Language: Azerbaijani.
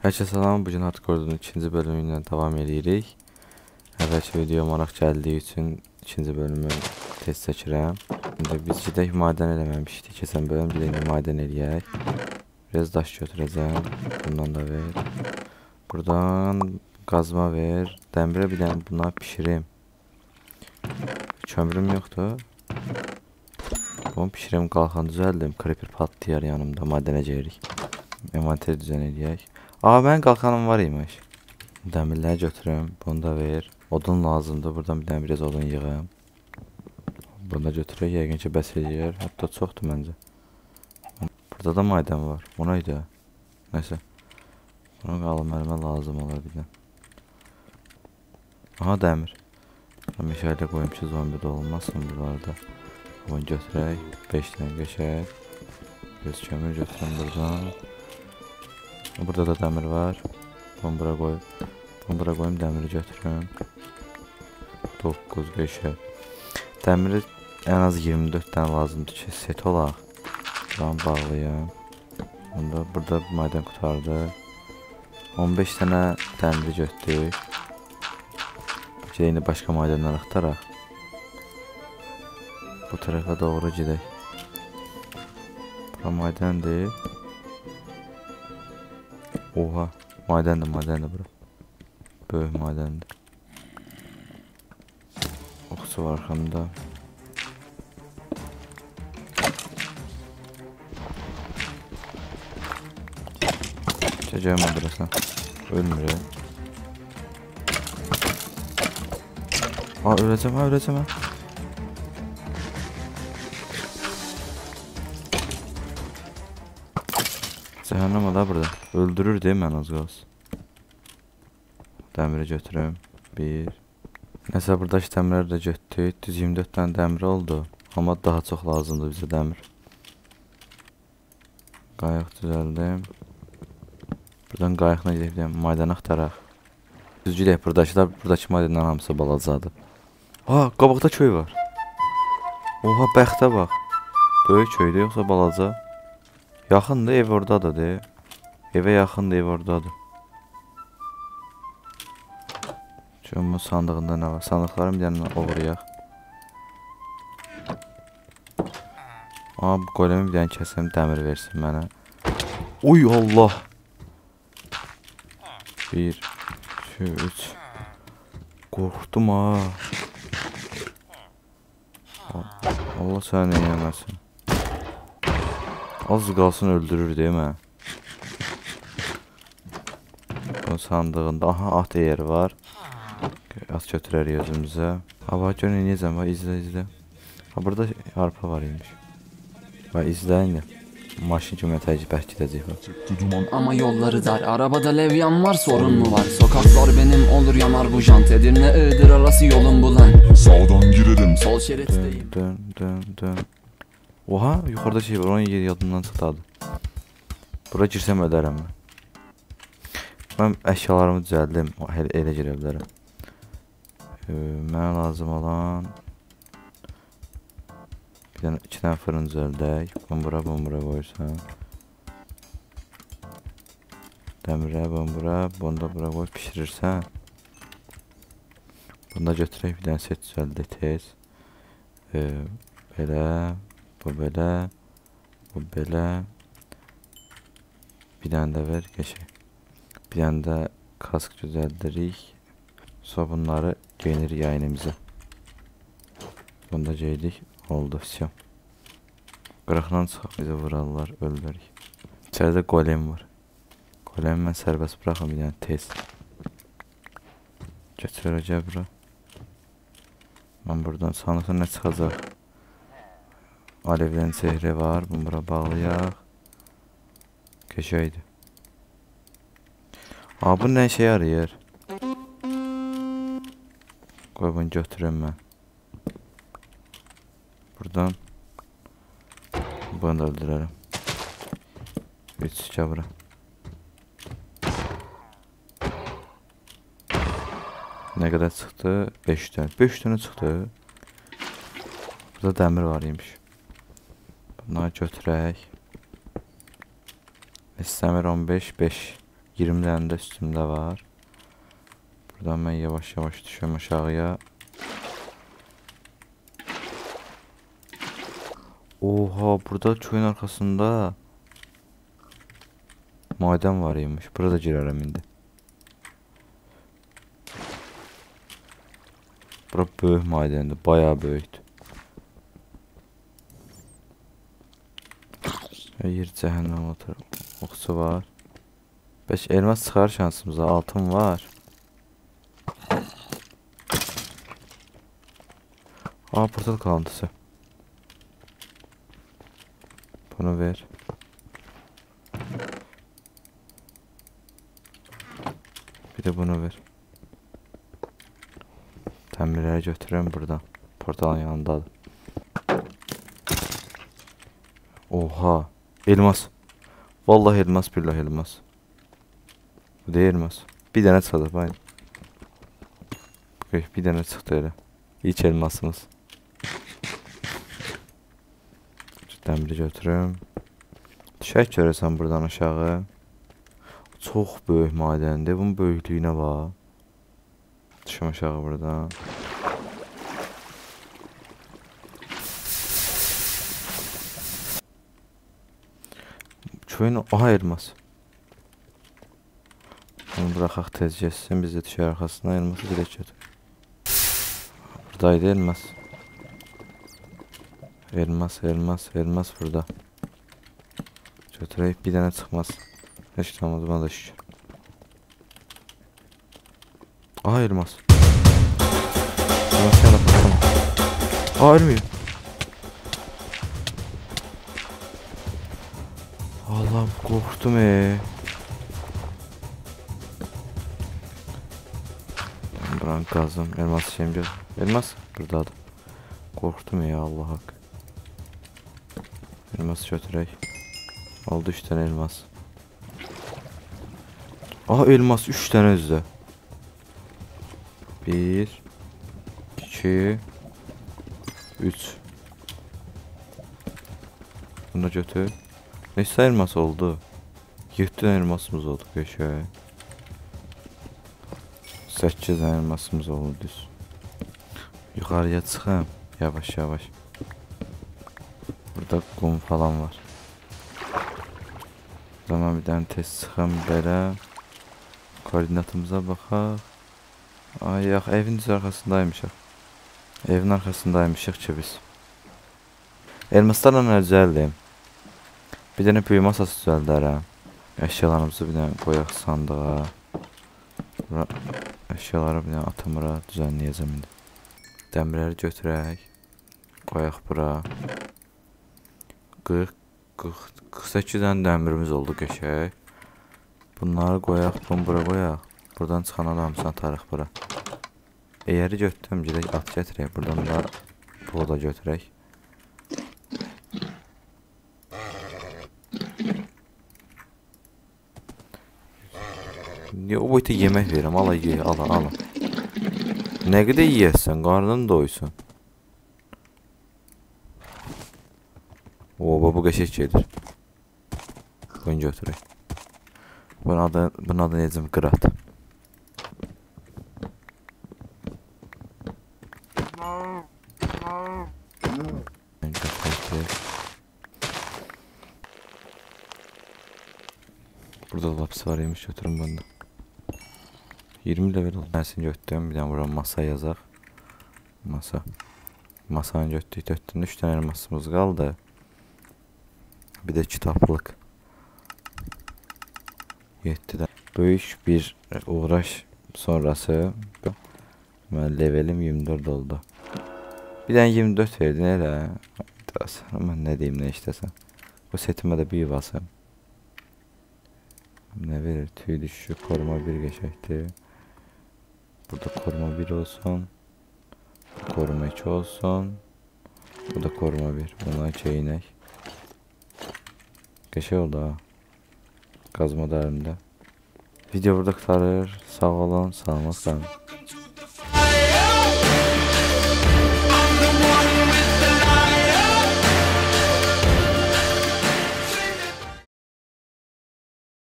Herkese salam, bugün Hardcore'un ikinci bölümünden devam edirik. Əvvəlki video maraq gəldiyi üçün ikinci bölümü test çəkirəm. İndi biz gedək madən eləməmişdik keçən bölüm, bir indi madən eləyək. Biraz daş götürəcəm, bundan da ver. Buradan qazma ver, dəmirə bir dənə bunları pişirim. Kömürüm yoxdur. Bunu pişirim, qalxan düzəldim, creeper patlayar yanımda, madənə gelirik. Envanter düzən eləyək. Aa, mən qalxanım var imiş. Dəmirləri götürüm, bunu da ver. Odun lazımdır, buradan bir dənə biraz odun yığım. Bunu da götürək, yəqin ki bəs eləyər. Hətta çoxdur məncə. Burada da madən var, bu neydi? Neyse. Bunu qalım, əlimə lazım olar bir dənə. Aha, dəmir. Meşələ qoyum ki zombi də olmasın buralarda. Bunu götürək, 5 dənə geçək. Göz kömür götürəm buradan. Burada da dəmir var. Bunu bura qoy. Bunu bura qoyum, dəmiri götürüm. 9 5. Dəmiri ən az 24 dənə lazımdır ki, set olaq. Buranı bağlayım. Onda burada madən qutardı. 15 dənə dəmiri götürdük. Yine başqa madənlər axtaraq. Bu tərəfə doğru gedək. Bura madəndir. Oha, madəndir bura. Böyük madəndir. Oxusu var arxamda. Çəcəyəm adresa. Ölmür ya. Aa, öləcəm. Cəhənnəm da burada. Öldürür deyim mən az qalsın. Dəmiri götürüm. 1. Nəsə buradakı dəmirləri də götürdük. Düz 24 dənə dəmir oldu. Amma daha çox lazımdır bizə dəmir. Qayıq düzəldim. Buradan qayıqla gedək, madən axtaraq. Düz gedək, buradakı madənlərin hamısı balacadır. Aa, qabaqda köy var. Oha, bəxtə bax. Böyük köydür yoxsa balaca? Yaxındır, ev oradadır de. Evə yaxındır, ev oradadır. Çünki sandığında nə var? Sandıqlarım bir dənə oğrayaq. Aa, bu golemi bir dənə kəsəm, dəmir versin mənə. Uy, Allah! 1 2 3. Qorxdum ha. Allah səni yeməsin. Az qalsın öldürür değil mi? Bu sandığında aha at yeri var. At götürərik özümüzə. Ha, bax görün necəm var, izlə. Ha, burada arpa var imiş. Bax izləyin. Maşın kimi təcib gidəcək var. Duman ama yolları dar. Arabada levyan var, sorun mu var? Sokaklar benim olur, yanar bu jant. Edirne Iğdır arası yolun bulan. Sağdan girerim, sol şeritteyim. Dön. Oha, yuxarıda şey var, onun yeri yadımdan çıxdadı. Bura girsəm ölərəm mən. Mən əşyalarımı düzəldim, elə girə bilərəm. Mənə lazım olan bir dənə, 2 dənə fırın düzəldək. Bunu bura qoyursan. Dəmirə, bunu da bura qoy, pişirirsən. Bunu da götürək, bir dənə set düzəldək tez. Belə. Bu belə. Bir dənə də ver, geçək. Bir dənə də kask düzəldirik. Sonra bunları geyinirik yayınımıza. Bunu da geydik. Oldu, всё. Qıraqdan çıxaq, bizə vurarlar, öldürürük. İçəridə golem var. Golemi mən sərbəst bıraxım bir dənə tez. Götürəcək bura. Mən buradan sanıqda nə çıxacaq? Alevlərin sehri var. Bunu bura bağlayaq. Köşəydi. Aa, bu nə işə yarayır? Qoy bunu götürüm mən. Buradan bunu da öldürərəm. 3 çıka bura. Nə qədər çıxdı? 5 dənə. 5 dənə çıxdı. Burada dəmir var imiş. Bunları götürək. İstəmir 15 5. 20 tane de üstümde var. Buradan ben yavaş yavaş düşüyorum aşağıya. Oha, burada çöyün arkasında maden varıymış. Burada girerim indi. Bura böyük madendi. Bayağı böyüktü. Yer cehennem otur. Oxu var. 5 elmas çıxar şansımıza. Altın var. Aa, portal kalıntısı. Bunu ver. Bir de bunu ver. Təmirləri götürürəm buradan. Portalın yanındadır. Oha. Elmas. Vallahi elmas, billahi elmas. Bu da elmas. Bir dənə çıxdı bayım. Bir dənə çıxdı elə. İlk elmasımız. Dəmiri götürüm. Düşək görəsən buradan aşağı. Çox böyük madəndir. Bunun böyüklüyünə bax. Düşüm aşağı buradan. Köyün aha elmas. Bunu bıraxaq tez geçsin. Biz də düşər arxasına elması direkt götür. Buradaydı elmas. Elmas burada. Götürək, bir dənə çıxmaz. Heç tamamız bana da şükür. Aha elmas. Elmas yana bakalım. Aa, ölmüyor. Allah'ım, korktum Buranın kazım. Elmas şeyim yok. Elmas buradadır. Korktum Allah hak. Elmas götürək. Oldu 3 tane elmas. Aha, elmas 3 tane özdə. 1 2 3. Bunu da götür. Neçə elmas oldu? 7 tane elmasımız oldu qəşəng. 8 tane elmasımız oldu düz. Yukarıya çıxım. Yavaş yavaş. Burada kum falan var. Zaman bir tane test çıxım belə. Koordinatımıza baxaq. Ay yax, evin düz arxasındaymışıq. Evin arxasındaymışıq ki biz. Elmaslarla əlcəliyim. Bir dənə böyük masası düzəldərəm. Əşyalarımızı bir dənə qoyaq sandığa. Əşyaları bir dənə atımıra düzənləyəcəm indi. Dəmirləri götürək. Qoyaq bura. 48 dənə dəmirimiz oldu qəşəng. Bunları qoyaq, bunu bura qoyaq. Buradan çıxan adamımızı atarıq bura. Eğeri götürəm, gedək at gətirək. Buradan da pulu da götürək. O boyuta yemək verirəm, ala ye, ala. Nə qədər yiyəsən, qarnın doysun. O, bu qəşək gedir. Bunu götürək. Bunun adı necəm? Qırat. Burada lapis var imiş, götürün bunu da. 20 level oldu. Ben seni götürdüm. Bir tane buradan masa yazaq. Masanı götürdük. 3 tane elmasımız qaldı. Bir de kitablıq. 7'de. Böyük bir uğraş sonrası mən levelim 24 oldu. Bir tane 24 verdin elə. Mən nə deyim, nə işləsən. Bu setimə də bir basım. Ne verir? Tüy düşüşü, koruma 1 geçəkdir. Burada koruma 1 olsun. Koruma 2 olsun. Bu da koruma 1. Buna çeyinek. Geçək oldu ha. Kazma da elimde. Video burada qurtarır. Sağ olun, salamat qalın.